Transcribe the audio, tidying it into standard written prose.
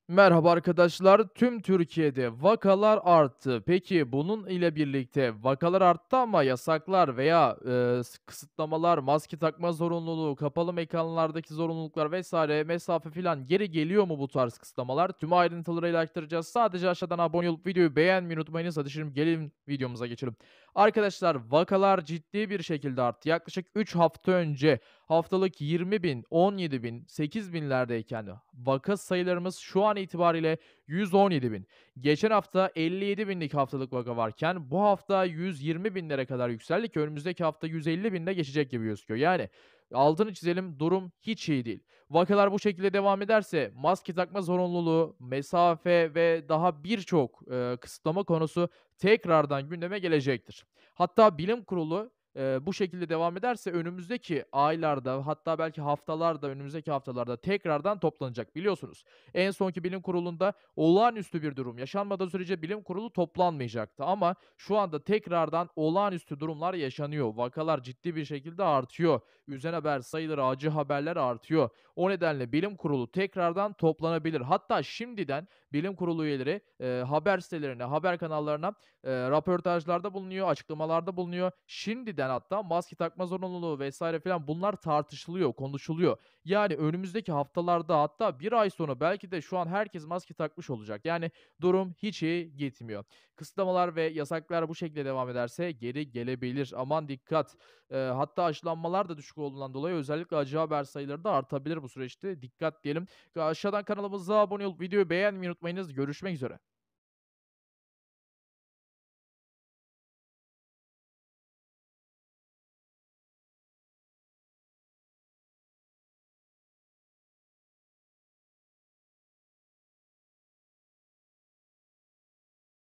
Merhaba arkadaşlar. Tüm Türkiye'de vakalar arttı. Peki bunun ile birlikte vakalar arttı ama yasaklar veya kısıtlamalar, maske takma zorunluluğu, kapalı mekanlardaki zorunluluklar vesaire, mesafe filan geri geliyor mu bu tarz kısıtlamalar? Tüm ayrıntılarıyla aktaracağız. Sadece aşağıdan abone olup videoyu beğenmeyi unutmayınız. Hadi şimdi gelin videomuza geçelim. Arkadaşlar vakalar ciddi bir şekilde arttı. Yaklaşık 3 hafta önce haftalık 20.000, 17.000, 8.000'lerdeyken vaka sayılarımız şu an itibariyle 117.000. Geçen hafta 57.000'lik haftalık vaka varken bu hafta 120.000'lere kadar yükseldi ki önümüzdeki hafta 150.000'de geçecek gibi gözüküyor. Yani altını çizelim, durum hiç iyi değil. Vakalar bu şekilde devam ederse maske takma zorunluluğu, mesafe ve daha birçok kısıtlama konusu tekrardan gündeme gelecektir. Hatta bilim kurulu bu şekilde devam ederse önümüzdeki aylarda, hatta belki haftalarda, önümüzdeki haftalarda tekrardan toplanacak. Biliyorsunuz, en sonki bilim kurulunda olağanüstü bir durum yaşanmadığı sürece bilim kurulu toplanmayacaktı ama şu anda tekrardan olağanüstü durumlar yaşanıyor. Vakalar ciddi bir şekilde artıyor. Üzen haber sayıları, acı haberler artıyor. O nedenle bilim kurulu tekrardan toplanabilir. Hatta şimdiden bilim kurulu üyeleri, haber sitelerine, haber kanallarına röportajlarda bulunuyor, açıklamalarda bulunuyor. Şimdiden hatta maske takma zorunluluğu vesaire filan bunlar tartışılıyor, konuşuluyor. Yani önümüzdeki haftalarda hatta bir ay sonra belki de şu an herkes maske takmış olacak. Yani durum hiç iyi gitmiyor. Kısıtlamalar ve yasaklar bu şekilde devam ederse geri gelebilir. Aman dikkat. Hatta aşılanmalar da düşük olduğundan dolayı özellikle acı haber sayıları da artabilir bu süreçte. Dikkat diyelim. Aşağıdan kanalımıza abone olup videoyu beğenmeyi unutmayınız. Görüşmek üzere.